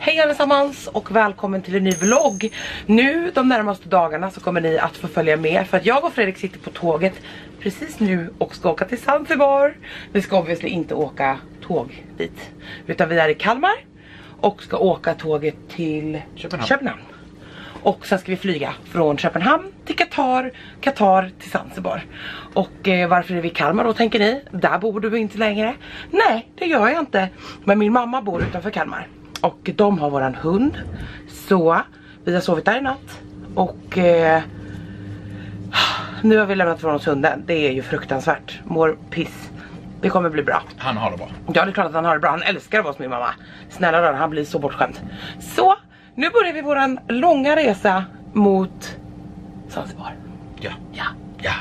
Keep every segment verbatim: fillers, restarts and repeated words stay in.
Hej allesammans och välkommen till en ny vlogg. Nu de närmaste dagarna så kommer ni att få följa med, för att jag och Fredrik sitter på tåget precis nu och ska åka till Zanzibar. Vi ska obviously inte åka tåg dit, utan vi är i Kalmar och ska åka tåget till Köpenhamn. Köpenhamn. Och sen ska vi flyga från Köpenhamn till Qatar, Qatar till Zanzibar. Och eh, varför är vi i Kalmar då, tänker ni? Där bor du inte längre. Nej, det gör jag inte. Men min mamma bor utanför Kalmar. Och de har våran hund. Så vi har sovit där i natt. Och eh, nu har vi lämnat från oss hunden. Det är ju fruktansvärt. Mår piss. Det kommer bli bra. Han har det bra. Ja, det är klart att han har det bra. Han älskar att vara hos min mamma. Snälla rör, han blir så bortskämd. Så nu börjar vi våran långa resa mot Zanzibar. Ja. Ja. Ja.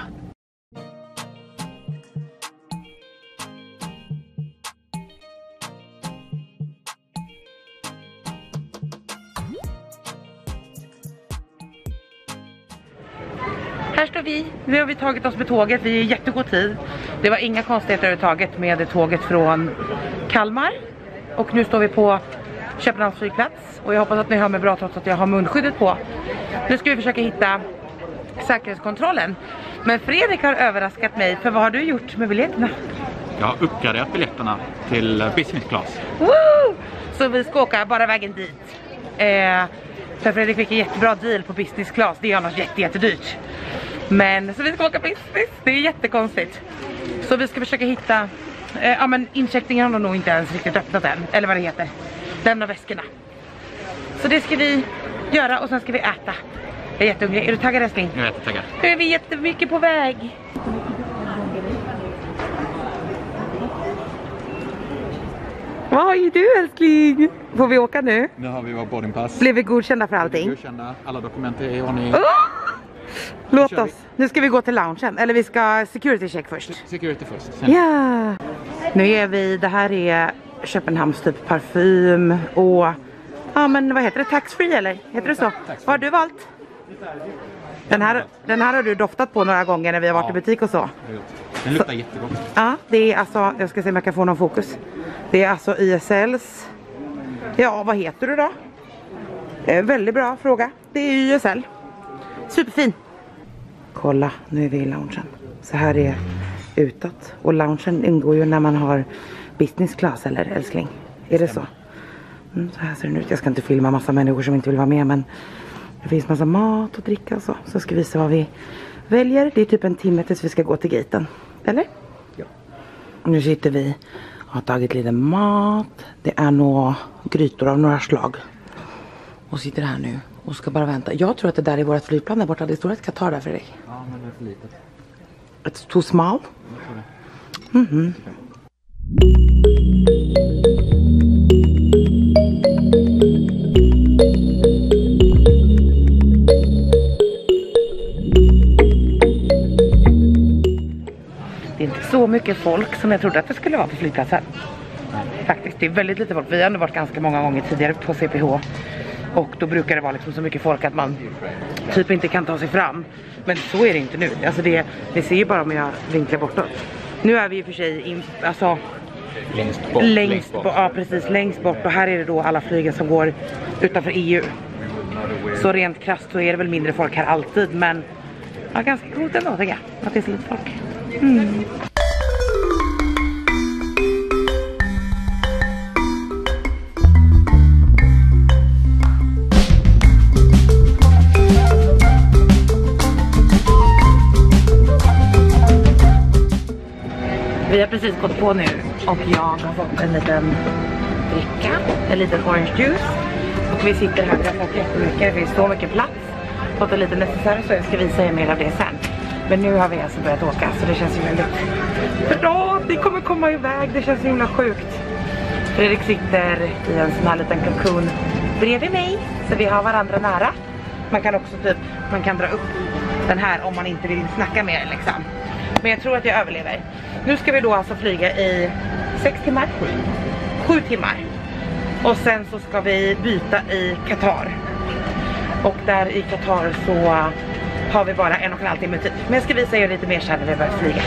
Här står vi. Nu har vi tagit oss med tåget. Vi är i jättegod tid. Det var inga konstigheter överhuvudtaget med tåget från Kalmar. Och nu står vi på Köpenhamns flygplats. Och jag hoppas att ni hör mig bra trots att jag har munskyddet på. Nu ska vi försöka hitta säkerhetskontrollen. Men Fredrik har överraskat mig. För vad har du gjort med biljetterna? Jag har uppgraderat biljetterna till business class. Woo! Så vi ska åka bara vägen dit. Eh, för Fredrik fick en jättebra deal på business class. Det är annars jätte, jättedyrt. Men så vi ska åka business. Det är jättekonstigt. Så vi ska försöka hitta eh, ja men incheckningen har nog inte ens riktigt öppnat än. Eller vad det heter. Lämna väskorna. Så det ska vi göra och sen ska vi äta. Jag är jättehungrig. Är du taggad, älskling? Jag är jättetaggad. Nu är vi jättemycket på väg. Vad är du, älskling? Får vi åka nu? Nu har vi vår boardingpass. Blev vi godkända för allting? Godkända. Alla dokument är i ordning. Oh! Låt Nu oss. Nu ska vi gå till loungen. Eller vi ska security check först. Security först. Sen. Ja. Nu är vi, det här är Köpenhamns typ parfym och ja men vad heter det? Tax-free eller? Heter det så? Vad har du valt? Den här, den här har du doftat på några gånger när vi har varit ja. i butik och så. Den luktar jättegott. Ja, det är alltså, jag ska se om jag kan få någon fokus. Det är alltså I S L:s. Ja, vad heter du då? Det är en väldigt bra fråga. Det är Y S L. Superfin. Kolla, nu är vi i loungen. Så här är utåt. Och loungen ingår ju när man har business class, eller älskling? Är det så? Mm, så här ser den ut. Jag ska inte filma massa människor som inte vill vara med, men det finns massa mat och dricka och så. Så ska vi se vad vi väljer. Det är typ en timme tills vi ska gå till gaten. Eller? Ja. Nu sitter vi och har tagit lite mat. Det är några grytor av några slag. Och sitter här nu och ska bara vänta. Jag tror att det där är vårt flygplan där borta. Det står ett Qatar där, Fredrik. Ja, men det är för litet. It's too small? Mhm. Det är inte så mycket folk som jag trodde att det skulle vara på flygplatsen. Faktiskt, det är väldigt lite folk. Vi har ändå varit ganska många gånger tidigare på C P H. Och då brukar det vara liksom så mycket folk att man typ inte kan ta sig fram. Men så är det inte nu. Alltså det, det ser ju bara om jag vinklar bortåt. Nu är vi i och för sig in, alltså, längst bort. Längst, längst bort. bort. Ja, precis. Längst bort. Och här är det då alla flygen som går utanför E U. Så rent krasst så är det väl mindre folk här alltid. Men ja, ganska coolt ändå, tycker jag. Att det är så lite folk. Mm. Vi har precis gått på nu och jag har fått en liten dricka, en liten orange juice. Och vi sitter här, vi har fått jättemycket, det finns så mycket plats. Fått en liten necessär, så jag ska visa er mer av det sen. Men nu har vi alltså börjat åka, så det känns ju väldigt bra. Vi kommer komma iväg, det känns så himla sjukt. Fredrik sitter i en sån här liten cocoon bredvid mig, så vi har varandra nära. Man kan också typ, man kan dra upp den här om man inte vill snacka mer liksom. Men jag tror att jag överlever. Nu ska vi då alltså flyga i sex timmar. Sju. Sju timmar. Och sen så ska vi byta i Qatar. Och där i Qatar så har vi bara en och en halv timme tid. Men jag ska visa er lite mer sen när vi börjar flyga.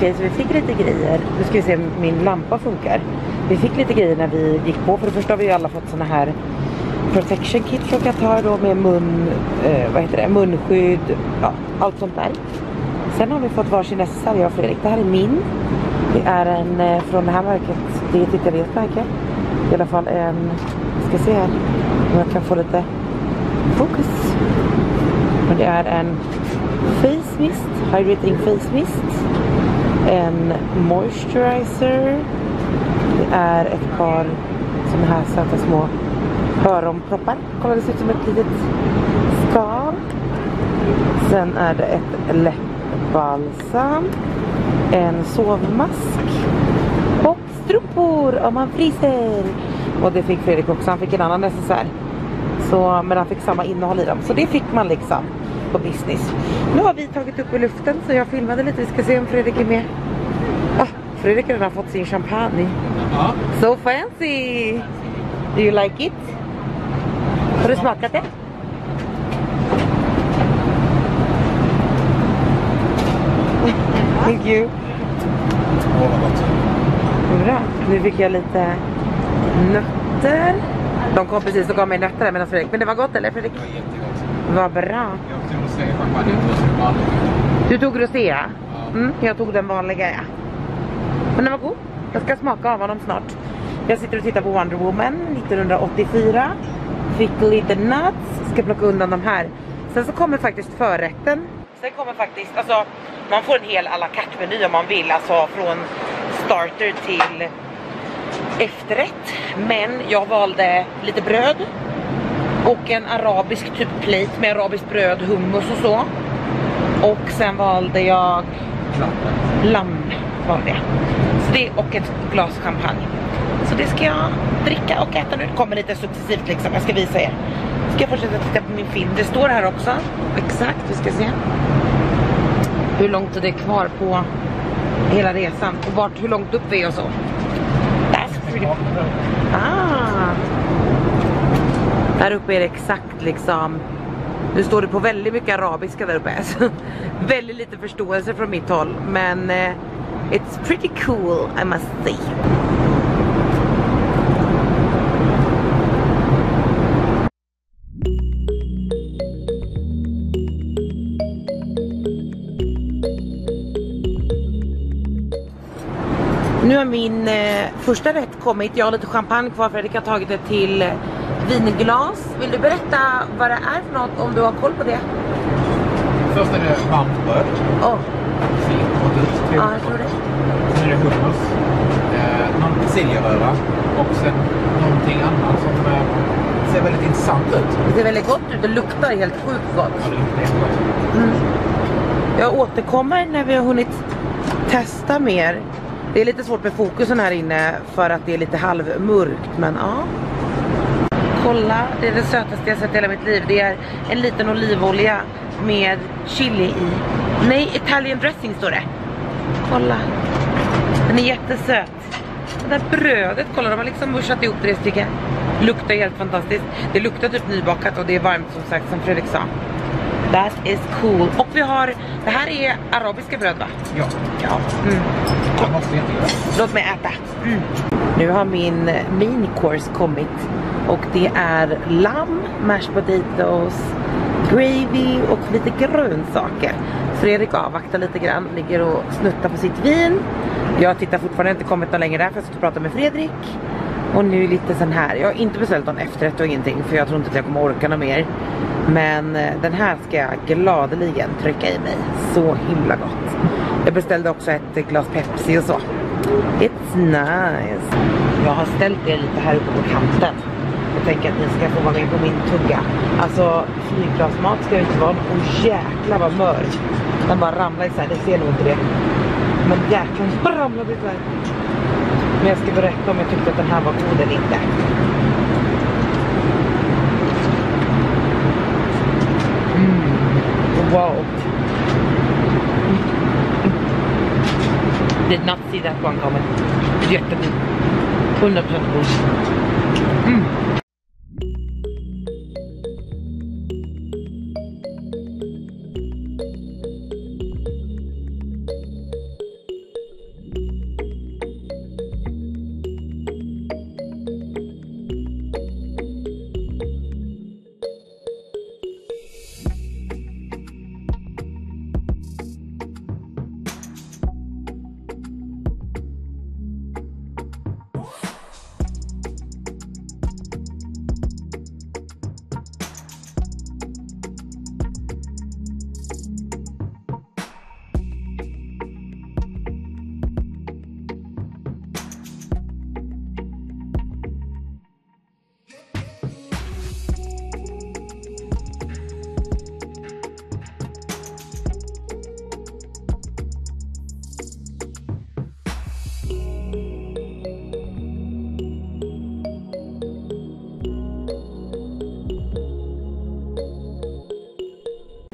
Okej, så vi fick lite grejer. Nu ska vi se om min lampa funkar. Vi fick lite grejer när vi gick på. För det första har vi ju alla fått såna här protection kit från Qatar då med mun, eh, vad heter det, munskydd, ja, allt sånt där. Sen har vi fått varsin necessär, jag och Fredrik. Det här är min. Det är en eh, från det här märket. Det är ett italienskt märke. I alla fall en, ska se här om jag kan få lite fokus. Men det är en face mist, hydrating face mist. En moisturizer. Det är ett par såna här söta små öronproppar. Kolla, det ser ut som ett litet skal. Sen är det ett läppbalsam. En sovmask. Och strumpor om man fryser. Och det fick Fredrik också. Han fick en annan necessär. Så, men han fick samma innehåll i dem. Så det fick man liksom på business. Nu har vi tagit upp i luften så jag filmade lite. Vi ska se om Fredrik är med. Ah, Fredrik har redan fått sin champagne. Ja. So fancy! Do you like it? Har du smakat det? Thank you. Åh, vad gott. Bra. Nu fick jag lite nötter. De kom precis och gav mig nötter medan Fredrik. Men det var gott, eller Fredrik? Det var jättegott. Vad bra. Jag tog rosé champagne och vanlig. Du tog rosé, ja? Ja. Mm, jag tog den vanliga, ja. Men den var god. Jag ska smaka av honom snart. Jag sitter och tittar på Wonder Woman nittonhundraåttiofyra. Fick lite nuts. Ska plocka undan de här. Sen så kommer faktiskt förrätten. Sen kommer faktiskt, alltså man får en hel à la carte meny om man vill. Alltså från starter till efterrätt. Men jag valde lite bröd. Och en arabisk typ plate med arabiskt bröd, hummus och så. Och sen valde jag lamm. Var det. Så det och ett glas champagne. Så det ska jag dricka och äta nu. Det kommer lite successivt liksom. Jag ska visa er. Ska jag fortsätta titta på min film. Det står här också. Exakt, vi ska se. Hur långt det är kvar på hela resan. Och vart, hur långt upp vi är och så. That's pretty... Ah. Här uppe är det exakt liksom. Nu står det på väldigt mycket arabiska där uppe. Så väldigt lite förståelse från mitt håll. Men eh, it's pretty cool, I must say. Nu har min eh, första rätt kommit. Jag har lite champagne kvar. Fredrik har tagit det till eh, vinglas. Vill du berätta vad det är för något om du har koll på det? Först är det varmt bröd. Åh. Oh. Ja, jag tror det. Sen är det hummus. Eh, någon persiljeröra. Och sen någonting annat som eh, ser väldigt intressant ut. Det ser väldigt gott ut. Det luktar helt sjukt gott. Ja, det luktar jättegott. Mm. Jag återkommer när vi har hunnit testa mer. Det är lite svårt med fokusen här inne för att det är lite halvmörkt, men ja. Kolla, det är det sötaste jag sett i hela mitt liv. Det är en liten olivolja med chili i. Nej, Italian dressing står det. Kolla. Den är jättesöt. Det där brödet, kolla, de har liksom muschat ihop tre stycken. Luktar helt fantastiskt. Det luktar typ nybakat och det är varmt som sagt, som Fredrik sa. That is cool. Och vi har, det här är arabiska bröd, va? Ja. Ja. Mm. Jag måste inte göra. Låt mig äta. Mm. Nu har min main course kommit. Och det är lamm, mashed potatoes, gravy och lite grönsaker. Fredrik avvaktar lite grann, ligger och snuttar på sitt vin. Jag tittar fortfarande inte kommit någon längre där för jag ska prata med Fredrik. Och nu lite sån här. Jag har inte beställt någon efterrätt och ingenting för jag tror inte att jag kommer orka något mer. Men den här ska jag gladeligen trycka i mig. Så himla gott. Jag beställde också ett glas Pepsi och så. It's nice. Jag har ställt er lite här uppe på kanten. Jag tänker att ni ska få vara med på min tugga. Alltså flygplansmat ska ju inte vara. Och jäklar vad mörk. Den bara ramlar isär, det ser nog inte det. Men jäklar vad ramlade isär. Men jag ska berätta om jag tyckte att den här var god eller inte. Mm. Wow. Did not see that one coming. Jättegod. hundra procent god. Mm.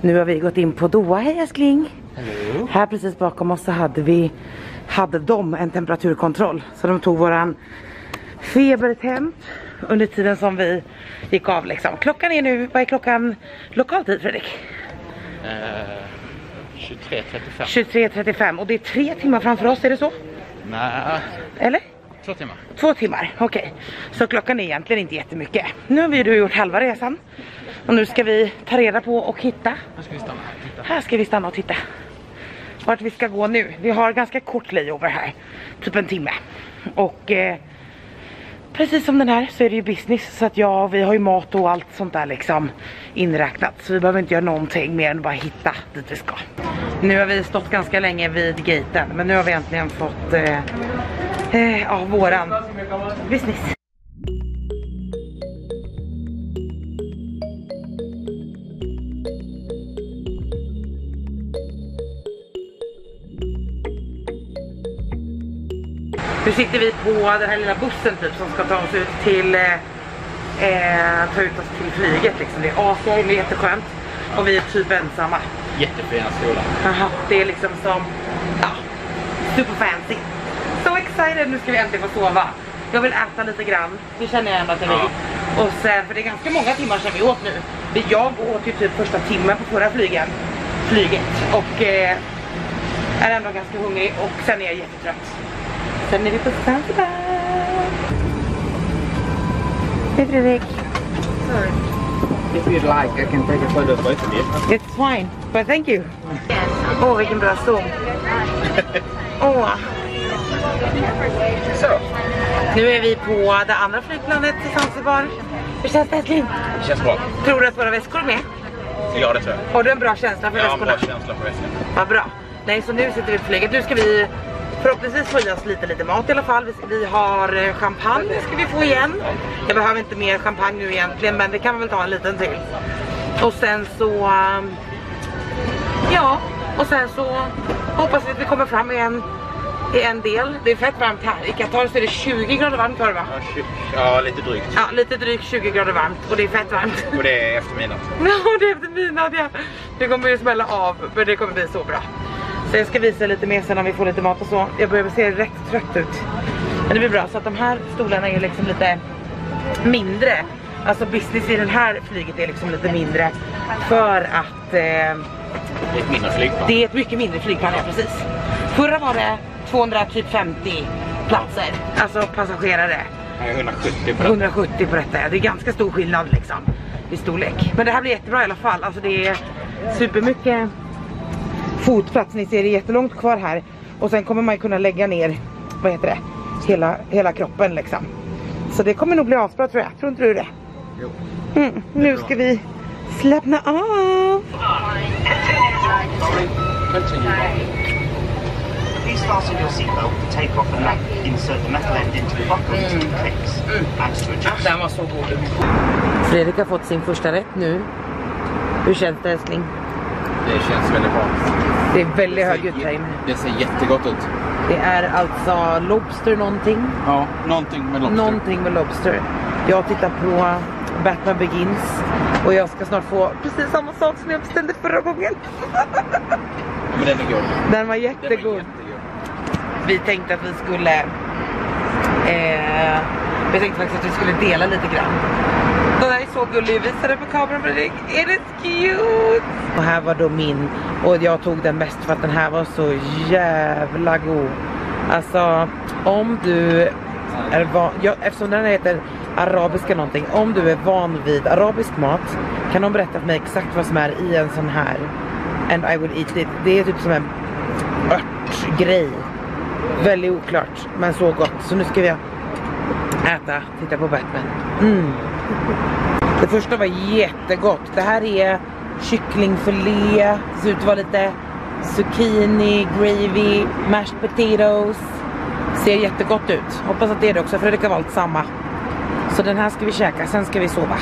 Nu har vi gått in på Doha, hej älskling. Hallå. Här precis bakom oss så hade vi hade de en temperaturkontroll. Så de tog våran febertemp under tiden som vi gick av liksom. Klockan är nu, vad är klockan lokaltid Fredrik? Uh, tjugotre trettiofem. tjugotre trettiofem och det är tre timmar framför oss, är det så? Nej. Eller? Två timmar. Två timmar, okej. Okay. Så klockan är egentligen inte jättemycket. Nu har vi då gjort halva resan. Och nu ska vi ta reda på och hitta. Här ska vi stanna och titta. Här ska vi stanna och titta. Vart vi ska gå nu. Vi har ganska kort layover här. Typ en timme. Och eh, precis som den här så är det ju business. Så att ja, vi har ju mat och allt sånt där liksom inräknat. Så vi behöver inte göra någonting mer än bara hitta dit vi ska. Nu har vi stått ganska länge vid gaten. Men nu har vi äntligen fått eh, eh, ja, våran business. Nu sitter vi på den här lilla bussen typ som ska ta oss ut till eh, eh, ta ut oss till flyget liksom. Det är Asien, det är jätteskönt. Och vi är typ ensamma. Jättefina stolar. Aha, det är liksom som ja, super fancy. So excited, nu ska vi äntligen få sova. Jag vill äta lite grann, det känner jag ändå att jag vill. Ja. Och sen, för det är ganska många timmar sedan vi åt nu. Jag åt ju typ första timmen på förra flygen, flyget. Och eh, är ändå ganska hungrig och sen är jag jättetrött. Sen är vi på Zanzibar. Hej Fredrik. Sorry. If you'd like, I can take a photo of both of you. It's fine, but thank you. Åh, oh, vilken bra stol. Åh. Oh. Så. Nu är vi på det andra flygplanet till Zanzibar. Hur känns det älskling? Det känns bra. Tror du att våra väskor är med? Ja, det tror jag. Har du en bra känsla för ja, väskorna? Ja, bra känsla för väskorna. Vad bra. Nej, så nu sitter vi på flyget. Nu ska vi förhoppningsvis få i oss lite, lite mat i alla fall. Vi, vi har champagne, ska vi få igen. Jag behöver inte mer champagne nu egentligen, men det kan vi väl ta en liten till. Och sen så... Ja, och sen så hoppas vi att vi kommer fram i en, i en del. Det är fett varmt här. I Qatar så är det tjugo grader varmt för va? Ja, lite drygt. Ja, lite drygt tjugo grader varmt. Och det är fett varmt. Och det är efter midnatt. Ja, det är efter midnatt, ja. Det kommer ju smälla av, men det kommer bli så bra. Så jag ska visa lite mer sen om vi får lite mat och så. Jag börjar se rätt trött ut. Men det blir bra, så att de här stolarna är liksom lite mindre. Alltså business i den här flyget är liksom lite mindre. För att... Eh, det är ett mindre flygplan. Det är ett mycket mindre flygplan, ja precis. Förra var det tvåhundrafemtio platser. Alltså passagerare. hundrasjuttio på detta. hundrasjuttio på detta. Det är ganska stor skillnad liksom i storlek. Men det här blir jättebra i alla fall. Alltså det är supermycket fotplats. Ni ser det är jättelångt kvar här. Och sen kommer man kunna lägga ner, vad heter det? Hela, hela kroppen liksom. Så det kommer nog bli asbra tror jag. Tror inte du det? Jo. Mm, nu ska vi slappna av. Please fasten your seatbelt to take off and insert the metal end into the buckle until it clicks. And to adjust. Den var så god. Fredrik har fått sin första rätt nu. Hur känns det älskling? Det känns väldigt bra. Det är väldigt hög uthängning. Det ser jättegott ut. Det är alltså lobster någonting. Ja, någonting med lobster. Någonting med lobster. Jag tittar på Batman Begins. Och jag ska snart få precis samma sak som jag beställde förra gången. Men den är god. Den var jättegod. Den var jättegod. Vi tänkte att vi skulle... Eh, vi tänkte faktiskt att vi skulle dela lite grann. Den här är så gullig. Visade på kameran för dig. Är det cute? Och här var då min. Och jag tog den mest för att den här var så jävla god. Alltså, om du är van... Ja, eftersom den heter arabiska någonting. Om du är van vid arabisk mat kan de berätta för mig exakt vad som är i en sån här. And I would eat it. Det är typ som en örtgrej. Väldigt oklart, men så gott. Så nu ska vi äta, titta på Batman. Mm. Det första var jättegott. Det här är kycklingfilé. Det ser ut att vara lite zucchini, gravy, mashed potatoes. Ser jättegott ut. Hoppas att det är det också, för det kan vara allt samma. Så den här ska vi käka, sen ska vi sova.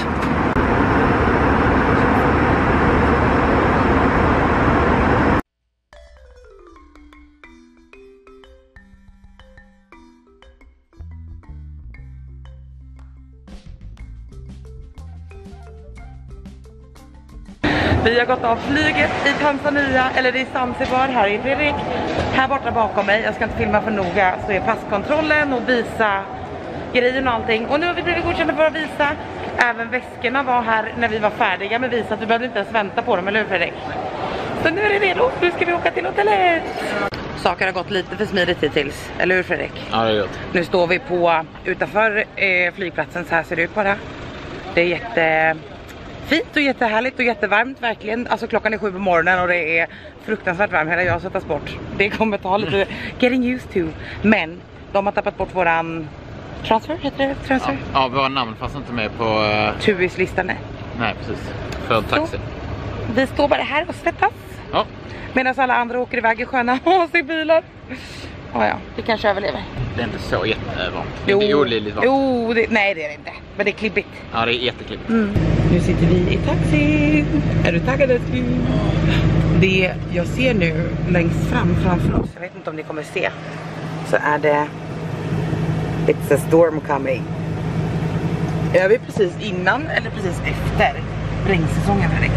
Vi har gått av flyget i Tanzania, eller i Zanzibar, här i Fredrik. Här borta bakom mig, jag ska inte filma för noga, så är passkontrollen och visa grejen och allting. Och nu har vi blivit godkända för att visa. Även väskorna var här när vi var färdiga med visa, att vi behövde inte ens vänta på dem, eller hur Fredrik? Så nu är det redo, nu ska vi åka till hotellet. Saker har gått lite för smidigt hittills, eller hur Fredrik? Ja, det är gott. Nu står vi på utanför eh, flygplatsen, så här ser det ut bara. Det är jättefint och jättehärligt och jättevarmt verkligen. Alltså klockan är sju på morgonen och det är fruktansvärt varmt. Hela jag sättas bort. Det kommer ta lite getting used to. Men de har tappat bort våran transfer, heter det? Transfer? Ja, ja, våra namn fanns inte med på uh... turistlistan. Nej. Nej, precis. För taxi. Så, vi står bara här och svettas. Ja. Medan alla andra åker iväg i sköna bilar. Oh ja, vi kanske överlever. Det är inte så jättevarmt. Jo, det är olidligt varmt. Jo, det, nej det är det inte. Men det är klibbigt. Ja, det är jätteklibbigt. Mm. Nu sitter vi i taxi. Är du taggad? Det jag ser nu längst fram framför oss, jag vet inte om ni kommer se, så är det It's a storm coming. Är vi precis innan eller precis efter regnsäsongen, Fredrik?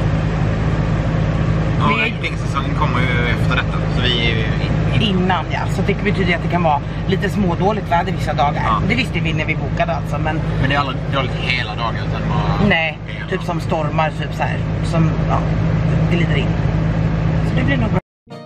Ja, regnsäsongen kommer ju efter detta, så vi är ju innan, ja. Så det betyder att det kan vara lite smådåligt väder vissa dagar. Ja. Det visste vi när vi bokade alltså, men... Men det är aldrig dåligt hela dagen, utan bara... Nej, typ som stormar, typ så här. Som, ja, det glider in. Så det blir nog bra.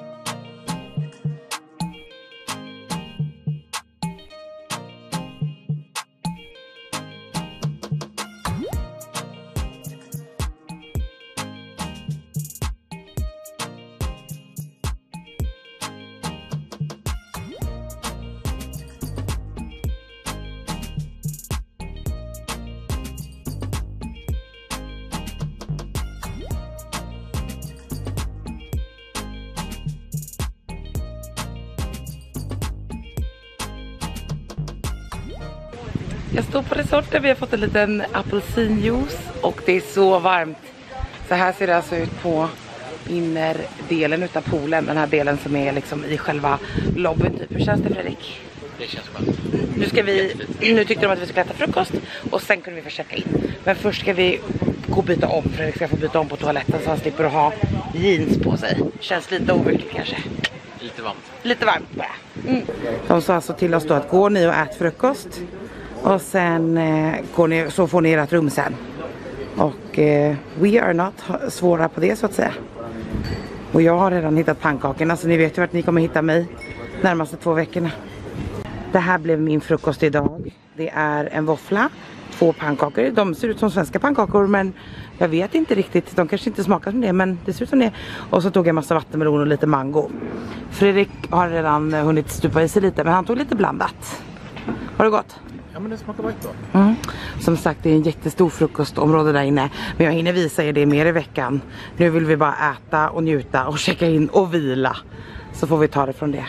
Jag står på resorten, vi har fått en liten apelsinjuice och det är så varmt. Så här ser det alltså ut på innerdelen utav poolen, den här delen som är liksom i själva lobbyn typ. Hur känns det, Fredrik? Det känns skönt. Nu ska vi, nu tyckte de att vi skulle äta frukost och sen kunde vi få checka in. Men först ska vi gå och byta om, Fredrik ska få byta om på toaletten så han slipper att ha jeans på sig. Känns lite overkligt kanske. Lite varmt. Lite varmt bara. Mm. De sa alltså till oss då att gå ni och ät frukost. Och sen eh, går ni, så får ni ert rum sen. Och eh, we are not svåra på det så att säga. Och jag har redan hittat pannkakorna, så ni vet ju vart ni kommer hitta mig närmaste två veckorna. Det här blev min frukost idag. Det är en våffla, två pannkakor. De ser ut som svenska pannkakor, men jag vet inte riktigt. De kanske inte smakar som det, men det ser ut som det. Och så tog jag massa vattenmelon och lite mango. Fredrik har redan hunnit stupa i sig lite, men han tog lite blandat. Har det gått? Ja, men det smakar bara bra. Mm. Som sagt, det är en jättestor frukostområde där inne. Men jag hinner visa er det mer i veckan. Nu vill vi bara äta och njuta och checka in och vila. Så får vi ta det från det.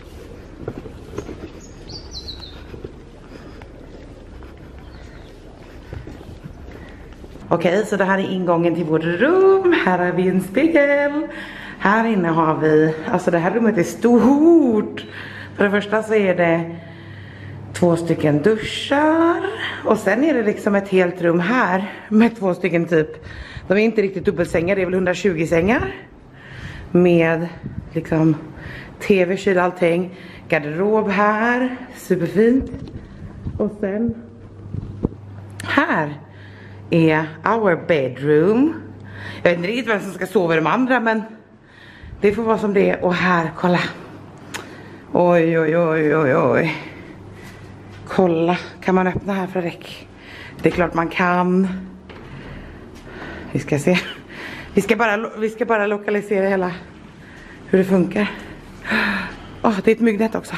Okej, okay, så det här är ingången till vårt rum. Här har vi en spegel. Här inne har vi, alltså det här rummet är stort. För det första så är det två stycken duschar. Och sen är det liksom ett helt rum här med två stycken typ, de är inte riktigt dubbelsängar, det är väl hundratjugo sängar. Med liksom tv, kyl, allting. Garderob här, superfint. Och sen här är our bedroom. Jag vet inte riktigt vem som ska sova i de andra, men det får vara som det är. Och här, kolla. Oj, oj, oj, oj, oj. Kolla, kan man öppna här, Fredrik? Det är klart man kan. Vi ska se. Vi ska bara, vi ska bara lokalisera hela hur det funkar. Åh, oh, det är ett myggnät också.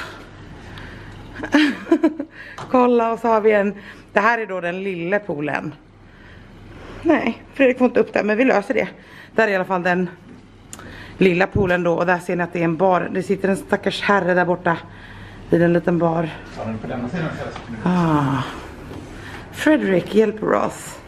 Kolla, och så har vi en. Det här är då den lilla poolen. Nej, Fredrik får inte upp det, men vi löser det. Där är i alla fall den lilla poolen då. Och där ser ni att det är en bar. Det sitter en stackars herre där borta vid en liten bar. Ah. Fredrik hjälper oss.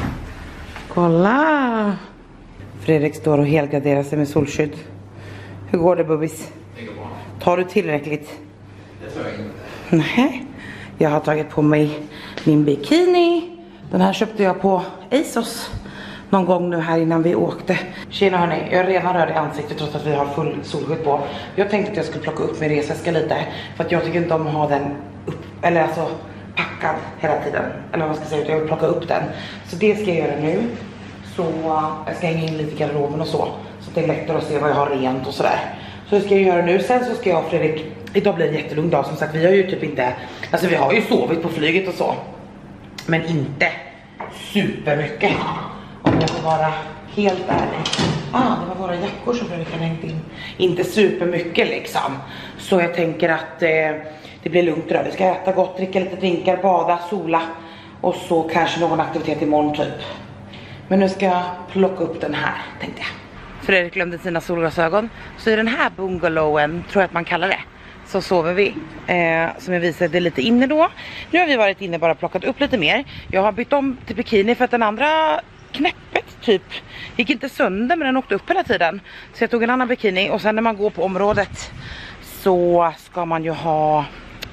Kolla. Fredrik står och helgarderar sig med solskydd. Hur går det, bubbis? Det går bra. Tar du tillräckligt? Det tror jag inte. Nej. Jag har tagit på mig min bikini. Den här köpte jag på ASOS någon gång nu här innan vi åkte. Tjena hörni, jag är redan röd i ansiktet trots att vi har full solskydd på. Jag tänkte att jag skulle plocka upp min resväska lite. För att jag tycker inte om att ha den upp, eller alltså packad hela tiden. Eller vad man ska säga, jag vill plocka upp den. Så det ska jag göra nu. Så jag ska hänga in lite i garderoben och så. Så det är lättare att se vad jag har rent och sådär. Så det ska jag göra nu. Sen så ska jag och Fredrik, idag blir det en jättelugn dag som sagt. Vi har ju typ inte, alltså vi har ju sovit på flyget och så. Men inte supermycket. Om jag får vara helt ärlig. Ah, det var våra jackor som Fredrik hade hängt in. Inte supermycket liksom. Så jag tänker att eh, det blir lugnt idag. Vi ska äta gott, dricka lite drinkar, bada, sola. Och så kanske någon aktivitet imorgon typ. Men nu ska jag plocka upp den här, tänkte jag. Fredrik glömde sina solglasögon. Så i den här bungalowen, tror jag att man kallar det, så sover vi. Eh, som jag visade lite inne då. Nu har vi varit inne och bara plockat upp lite mer. Jag har bytt om till bikini för att den andra knäppet typ gick inte sönder, men den åkte upp hela tiden. Så jag tog en annan bikini. Och sen när man går på området så ska man ju ha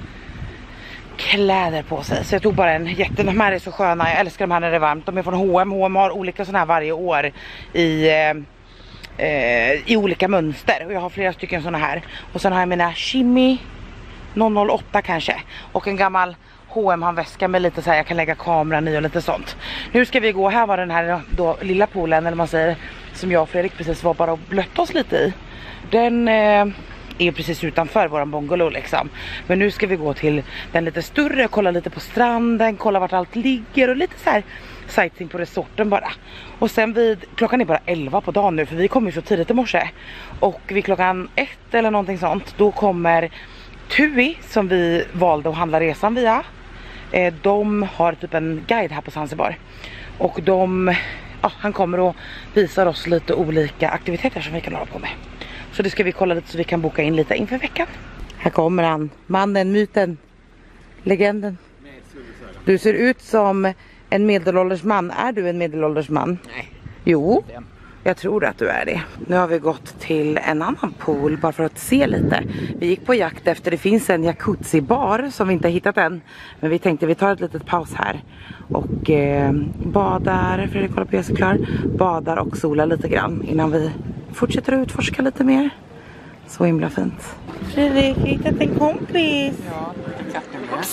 kläder på sig. Så jag tog bara en jätte, de här är så sköna. Jag älskar de här när det är varmt. De är från H och M. H och M har olika sådana här varje år i, eh, i olika mönster. Och jag har flera stycken sådana här. Och sen har jag mina Shimmy noll noll åtta kanske. Och en gammal H och M-handväska med lite så här, jag kan lägga kameran i och lite sånt. Nu ska vi gå, här var den här då, lilla poolen, eller man säger, som jag och Fredrik precis var bara och blött oss lite i. Den eh, är precis utanför våran bungalow liksom. Men nu ska vi gå till den lite större, kolla lite på stranden, kolla vart allt ligger och lite så här sightseeing på resorten bara. Och sen vid, klockan är bara elva på dagen nu, för vi kommer ju så tidigt i morse. Och vid klockan ett eller någonting sånt, då kommer Tui, som vi valde att handla resan via. Eh, de har typ en guide här på Zanzibar. Och de, ja, han kommer och visar oss lite olika aktiviteter som vi kan hålla på med. Så det ska vi kolla lite så vi kan boka in lite inför veckan. Här kommer han, mannen, myten, legenden. Du ser ut som en medelålders man. Är du en medelålders man? Nej. Jo, jag tror att du är det. Nu har vi gått till en annan pool bara för att se lite. Vi gick på jakt efter, det finns en jacuzzi-bar som vi inte har hittat än. Men vi tänkte vi tar ett litet paus här. Och eh, badar, Fredrik kollar på såklart. Badar och solar lite grann innan vi fortsätter att utforska lite mer. Så himla fint. Fredrik, har hittat en kompis. Ja, katten med.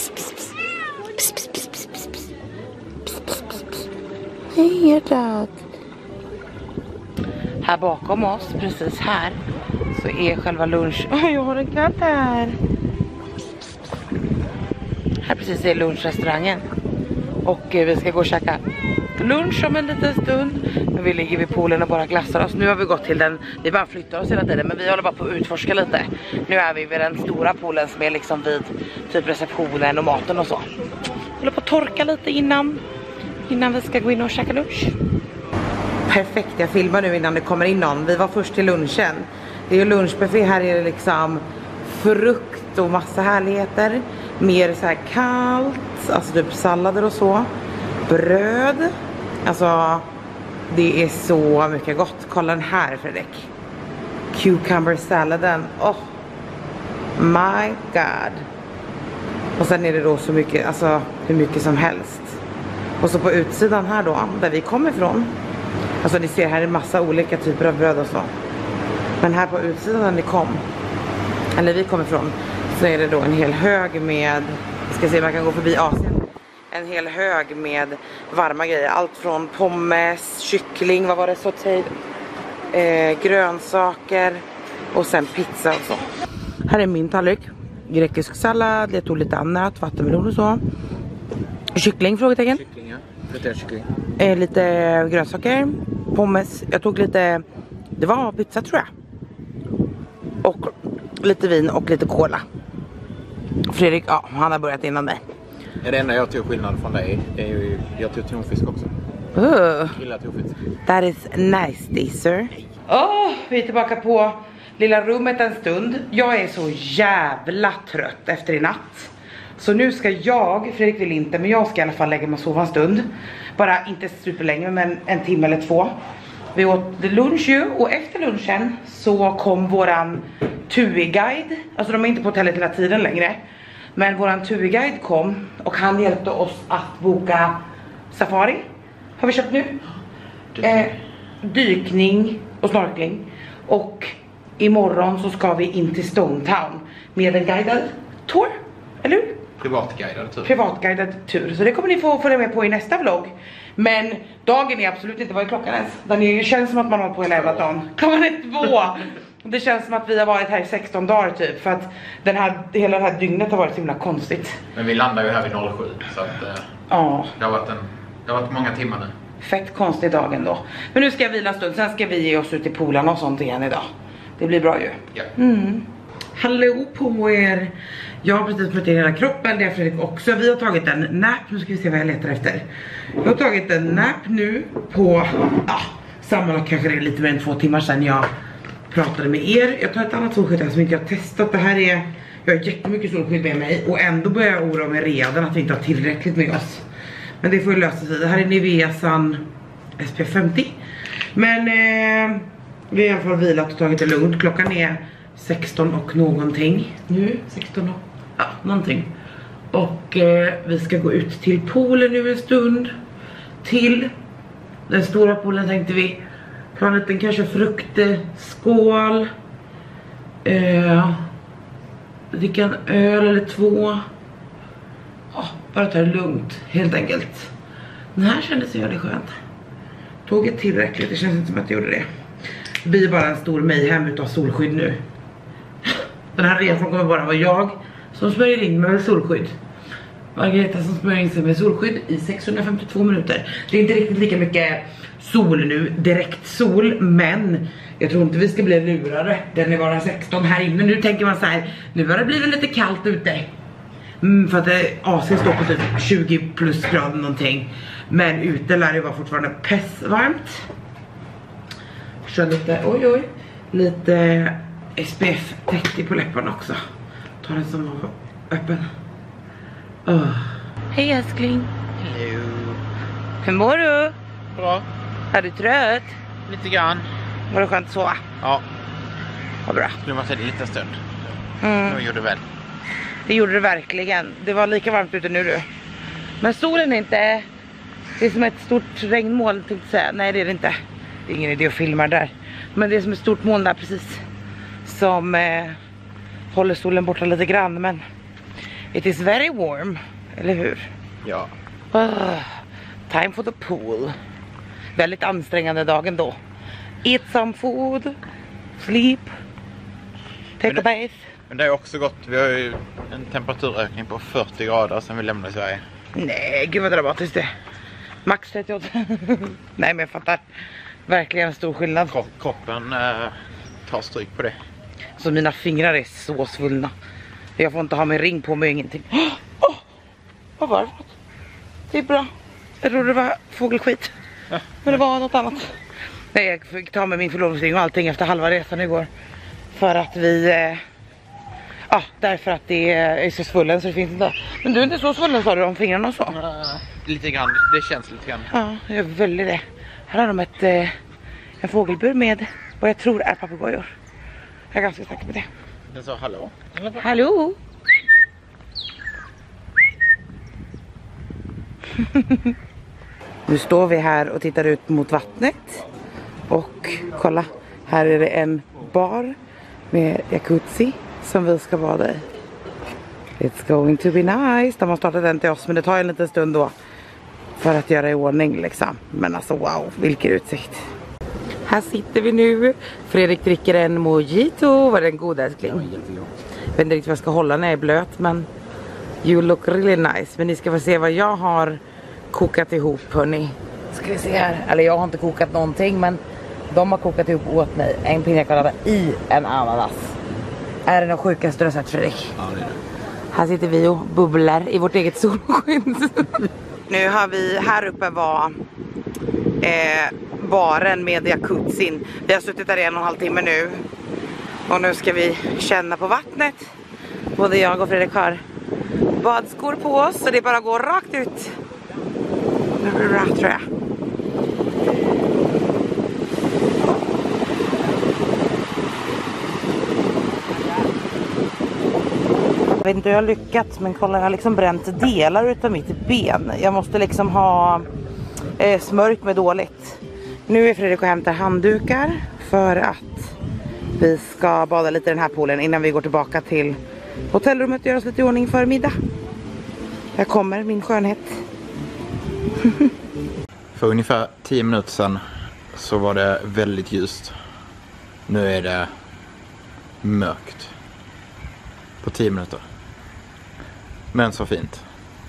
Hej hjärtat. Här bakom oss, precis här, så är själva lunch. Åh, oh, jag har en katt här. Här precis är lunchrestaurangen. Och eh, vi ska gå och käka lunch om en liten stund. Men vi ligger vid poolen och bara glassar oss. Nu har vi gått till den, vi bara flyttar oss hela tiden. Men vi håller bara på att utforska lite. Nu är vi vid den stora poolen som är liksom vid typ receptionen och maten och så. Håller på att torka lite innan Innan vi ska gå in och käka lunch. Perfekt, jag filmar nu innan det kommer in någon. Vi var först till lunchen. Det är ju lunchbuffé, här är det liksom frukt och massa härligheter. Mer så här kallt, alltså typ sallader och så. Bröd. Alltså det är så mycket gott. Kolla den här, Fredrik. Cucumber salladen. Oh my god. Och sen är det då så mycket, alltså hur mycket som helst. Och så på utsidan här då, där vi kommer ifrån. Alltså ni ser, här är massa olika typer av bröd och så. Men här på utsidan där ni kom, eller vi kommer ifrån, så är det då en hel hög med, vi ska se om jag kan gå förbi Asien. En hel hög med varma grejer. Allt från pommes, kyckling, vad var det, sauté, eh, grönsaker och sen pizza och så. Här är min tallrik. Grekisk sallad, jag tog lite annat, vattenmelon och så. Kyckling, frågetecken. Kyckling, ja. Lite kyckling. Eh, lite grönsaker, pommes. Jag tog lite, det var pizza tror jag. Och lite vin och lite cola. Fredrik, ja, han har börjat innan mig. Ja, det enda jag tog skillnad från dig, det är ju, jag tog tonfisk också. Uh, Gillar tonfisk. that is nice, sir. Åh, oh, vi är tillbaka på lilla rummet en stund. Jag är så jävla trött efter i natt. Så nu ska jag, Fredrik vill inte, men jag ska i alla fall lägga mig och sova en stund. Bara inte superlänge, men en timme eller två. Vi åt lunch ju, och efter lunchen så kom våran Tui-guide. Alltså de är inte på hotellet hela tiden längre. Men våran Tui-guide kom och han hjälpte oss att boka safari. Har vi köpt nu? eh, dykning och snorkling. Och imorgon så ska vi in till Stone Town med en guidad tour, eller hur? Privatguidad tur. Privatguidad tur, så det kommer ni få följa med på i nästa vlogg. Men dagen är absolut inte, vad är klockan ens? Det känns som att man har på hela jävla dagen. Klockan är två. Det känns som att vi har varit här i sexton dagar typ. För att den här, hela det här dygnet har varit så himla konstigt. Men vi landar ju här vid noll sju. Så att eh, ja. det, har varit en, det har varit många timmar nu. Fett konstig dag ändå. Men nu ska jag vila en stund, sen ska vi ge oss ut i poolen och sånt igen idag. Det blir bra ju. Ja. Mm. Hallå på er. Jag har precis mött in hela kroppen, det är Fredrik också. Vi har tagit en nap, nu ska vi se vad jag letar efter. Jag har tagit en nap nu på, ja, sammanlagt kanske det är lite mer än två timmar sedan jag pratade med er. Jag tar ett annat solskydd här som inte jag har testat. Det här är, jag har jättemycket solskydd med mig och ändå börjar jag oroa mig redan att vi inte har tillräckligt med oss. Men det får ju lösa sig. Det här är Nivea Sun S P F femtio. Men eh, vi har i alla fall vilat och tagit det lugnt. Klockan är sexton och någonting. Nu sexton och ja, någonting. Och eh, vi ska gå ut till poolen nu en stund. Till den stora poolen tänkte vi. Ta en liten kanske fruktskål. Eh, dricka en öl eller två. Oh, bara ta det lugnt, helt enkelt. Den här kändes ju väldigt skönt. Tåget tillräckligt, det känns inte som att jag gjorde det. Det blir bara en stor mayhem utav solskydd nu. Den här resan kommer bara vara jag som smörjer in med solskydd. Margareta som smörjer in sig med solskydd i sexhundrafemtiotvå minuter. Det är inte riktigt lika mycket sol nu, direkt sol, men jag tror inte vi ska bli lurade. Den är bara sexton här inne. Nu tänker man så här, nu har det blivit lite kallt ute. Mm, för att A C står på typ tjugo plus grader någonting. Men ute lär det vara fortfarande pessvarmt. Kör lite, oj oj, lite S P F trettio på läpparna också. Ta den som var öppen. Oh. Hej älskling. Hello. Hur mår du? Bra. Är du trött? Lite grann. Var det skönt att sova? Ja. Vad bra. Nu var det en liten stund. Mm. Nu gjorde det väl. Det gjorde det verkligen. Det var lika varmt ute nu du. Men solen är inte... Det är som ett stort regnmoln, tänkte jag säga. Nej, det är det inte. Det är ingen idé att filma där. Men det är som ett stort moln där precis. Som eh, håller solen borta lite grann. Men it is very warm. Eller hur? Ja. Uh, time for the pool. Väldigt ansträngande dagen då. Eat some food. Sleep. Take a bath. Men det är också gott. Vi har ju en temperaturökning på fyrtio grader sedan vi lämnade Sverige. Nej, gud vad dramatiskt det. Max trettioåtta. Nej, men jag fattar. Verkligen en stor skillnad. Kro kroppen eh, tar stryk på det. Så mina fingrar är så svullna. Jag får inte ha min ring på mig, ingenting. Oh, vad var det? Det är bra. Jag trodde det var fågelskit. Ja. Men det var något annat. Nej, jag fick ta med min förlovningsring och allting efter halva resan igår. För att vi... Eh, ja, därför att det är så svullen så det finns inte. Men du är inte så svullen, sa du, om fingrarna och så? Uh, lite grann, det känns lite grann. Ja, jag är väldigt det. Här har de ett, eh, en fågelbur med vad jag tror är papegojor. Jag är ganska säker på det. Den sa hallå. Hallå! Nu står vi här och tittar ut mot vattnet. Och kolla, här är det en bar med jacuzzi som vi ska bada i. It's going to be nice. De har startat den till oss, men det tar en liten stund då för att göra i ordning liksom. Men alltså wow, vilken utsikt. Här sitter vi nu. Fredrik dricker en mojito. Var det en god älskling? Ja, jättegod. Jag vet inte riktigt vad jag ska hålla när jag är blöt, men you look really nice. Men ni ska få se vad jag har kokat ihop, hörni. Ska vi se här. Eller jag har inte kokat någonting, men de har kokat ihop åt mig en pina colada i en ananas. Är det den sjukaste du har sett, Fredrik? Ja, det är det. Här sitter vi och bubblar i vårt eget solsken. Nu har vi, här uppe var eh, baren med jacuzzin. Vi har suttit där i en och en halv timme nu. Och nu ska vi känna på vattnet. Både jag och Fredrik har badskor på oss, så det är bara att gå rakt ut. Nu blir det bra, tror jag. Jag vet inte hur jag har lyckats, men kolla, jag har liksom bränt delar utav mitt ben. Jag måste liksom ha eh, smörjt mig dåligt. Nu är Fredrik och hämtar handdukar för att vi ska bada lite i den här poolen innan vi går tillbaka till hotellrummet och gör oss lite i ordning för middag. Här kommer min skönhet. För ungefär tio minuter sedan så var det väldigt ljust. Nu är det mörkt. På tio minuter. Men så fint.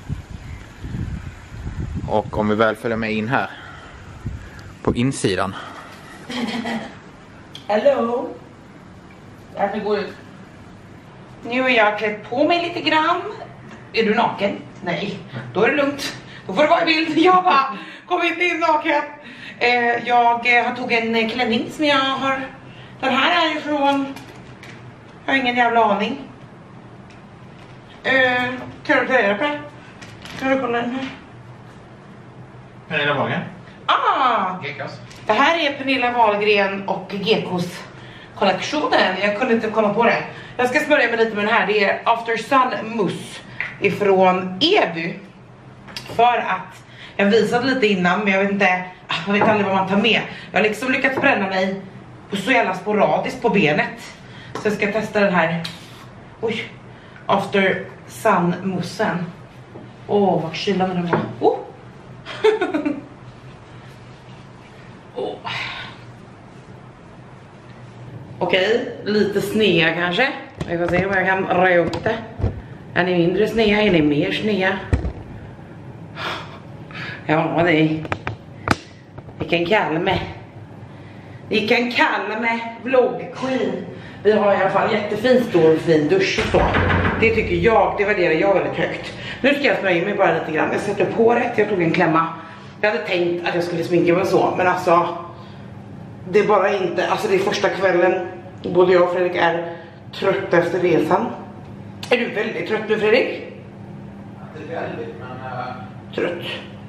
Och om vi väl följer med in här på insidan. Hello. Jag får gå ut. Nu har jag klätt på mig lite grann. Är du naken? Nej, då är det lugnt. Då får du vara i bild. Jag bara, kom inte in naken. Eh, jag eh, har tog en klänning som jag har. Den här är ifrån. Jag har ingen jävla aning. Eh, kan du ta reda på det? Kan du kolla den här? Pernilla Wahlgren. Ah! G K:s. Det här är Pernilla Wahlgren och G K:s kollektionen. Jag kunde inte komma på det. Jag ska smörja mig lite med den här. Det är After Sun Mousse ifrån Ebu. För att jag visade lite innan, men jag vet inte, jag vet aldrig vad man tar med. Jag har liksom lyckats bränna mig på så jävla sporadiskt på benet. Så jag ska testa den här. Oj. After Sun Moussen. Åh, vad kylan den var. Oh. Oh. Okej, lite snea kanske. Vi får se om jag kan röja upp det. Är ni mindre snea? Är ni mer snea? Ja, ni. Ni kan kalla mig. Ni kan kalla mig vloggqueen. Vi har i alla fall jättefin stor fin dusch och så. Det tycker jag, det värderar jag väldigt högt. Nu ska jag smörja in mig bara lite grann. Jag sätter upp håret, jag tog en klämma. Jag hade tänkt att jag skulle sminka mig så, men alltså det är bara inte, alltså det är första kvällen. Både jag och Fredrik är trötta efter resan. Är du väldigt trött nu, Fredrik? Inte väldigt, men uh... trött.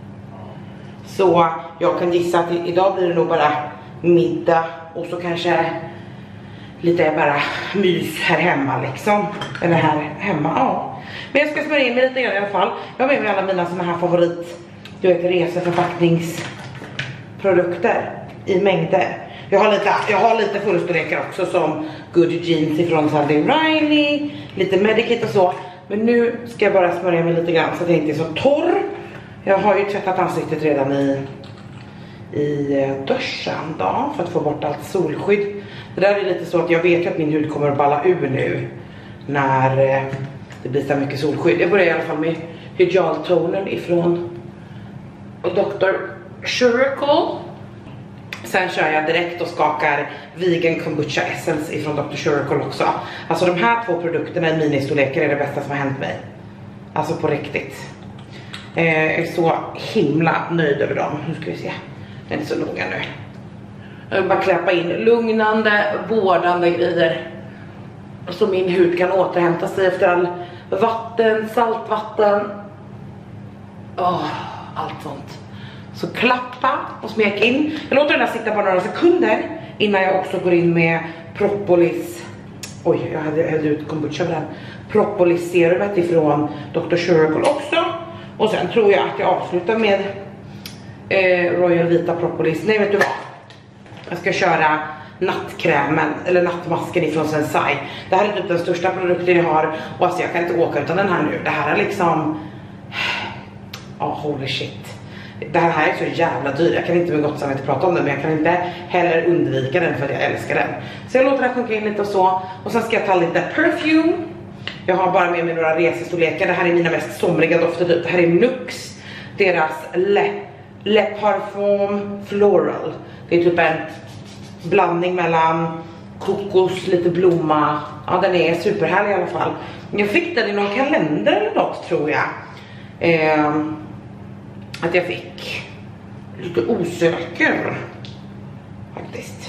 Så jag kan gissa att idag blir det nog bara middag och så kanske lite bara mys här hemma liksom. Eller här hemma, ja. Men jag ska smörja in mig lite grann i alla fall. Jag har med mig alla mina såna här favorit, du vet, reseförpackningsprodukter i mängder. Jag har lite, jag har lite fullstorlekar också som Good Jeans ifrån Sunday Riley, lite Medikit och så. Men nu ska jag bara smörja mig lite grann så att jag inte är så torr. Jag har ju tvättat ansiktet redan i, i duschen då, för att få bort allt solskydd. Det där är lite så att jag vet att min hud kommer att balla ur nu när det blir så mycket solskydd. Jag börjar i alla fall med Hydraltoner ifrån doktor Shuricle. Sen kör jag direkt och skakar Vegan Kombucha Essence ifrån doktor Shuricle också. Alltså de här två produkterna i ministorlekar är det bästa som har hänt mig. Alltså på riktigt. Jag är så himla nöjd över dem. Nu ska vi se. Den är så noga nu. Jag vill bara kläppa in lugnande, vårdande grejer. Så min hud kan återhämta sig efter all vatten, saltvatten. Åh, allt sånt. Så klappa och smek in. Jag låter den här sitta bara några sekunder innan jag också går in med propolis. Oj, jag hade hällde ut kombucha på den. Propolis serumet ifrån doktor Shuricle också. Och sen tror jag att jag avslutar med eh, Royal Vita Propolis. Nej, vet du vad? Jag ska köra nattkrämen eller nattmasken ifrån Sensai. Det här är typ den största produkten jag har. Och alltså jag kan inte åka utan den här nu. Det här är liksom... Ja, oh, holy shit. Det här är så jävla dyr. Jag kan inte med gott samvete prata om den, men jag kan inte heller undvika den för att jag älskar den. Så jag låter den sjunka in lite och så. Och sen ska jag ta lite perfume. Jag har bara med mig några resestorlekar. Det här är mina mest somriga dofter typ. Det här är Nux. Deras Le, Le Parfum Floral. Det är typ en blandning mellan kokos, lite blomma. Ja, den är superhärlig i alla fall. Jag fick den i någon kalender eller något, tror jag. Eh, att jag fick. Lite osäker. Faktiskt.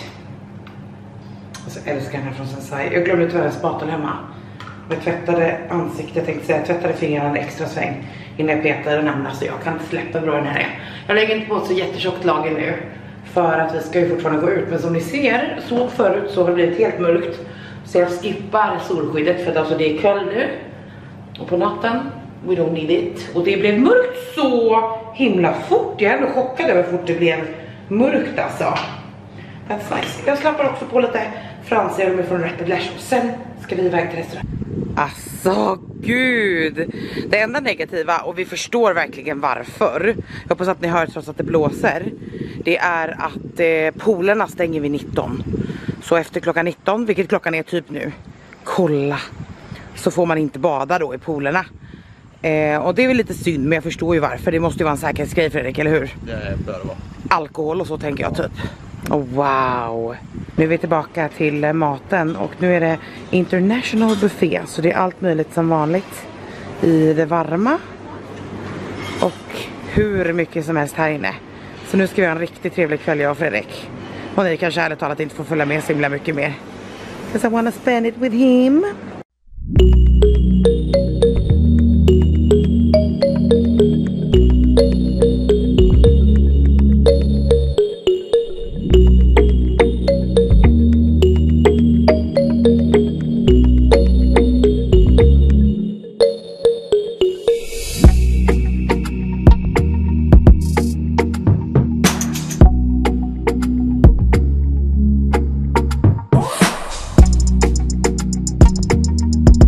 Och så älskar jag den här från Sensai. Jag glömde tyvärr en spatel hemma. Jag tvättade ansiktet, jag tänkte säga, jag tvättade fingrarna en extra sväng innan jag petade den här, så jag kan inte släppa hur bra den här är. Jag lägger inte på ett så jättetjockt lager nu, för att vi ska ju fortfarande gå ut. Men som ni ser, så förut så har det blivit helt mörkt. Så jag skippar solskyddet för att alltså det är kväll nu. Och på natten, we don't need it. Och det blev mörkt så himla fort. Jag är ändå chockad över hur fort det blev mörkt alltså. That's nice. Jag slappar också på lite franser med från Rapid Lash och sen ska vi iväg till restaurang. Alltså gud. Det enda negativa, och vi förstår verkligen varför, jag hoppas att ni hör trots att det blåser, det är att eh, poolerna stänger vid nitton. Så efter klockan nitton, vilket klockan är typ nu, kolla, så får man inte bada då i poolerna. Eh, och det är väl lite synd, men jag förstår ju varför. Det måste ju vara en säkerhetsgrej, Fredrik, eller hur? Det bör det vara. Alkohol och så tänker jag typ. Oh, wow. Nu är vi tillbaka till maten och nu är det international buffé. Så det är allt möjligt som vanligt i det varma. Och hur mycket som helst här inne. Så nu ska vi ha en riktigt trevlig kväll, jag och Fredrik. Och ni kanske ärligt talat inte får följa med så himla mycket mer. Because I wanna spend it with him.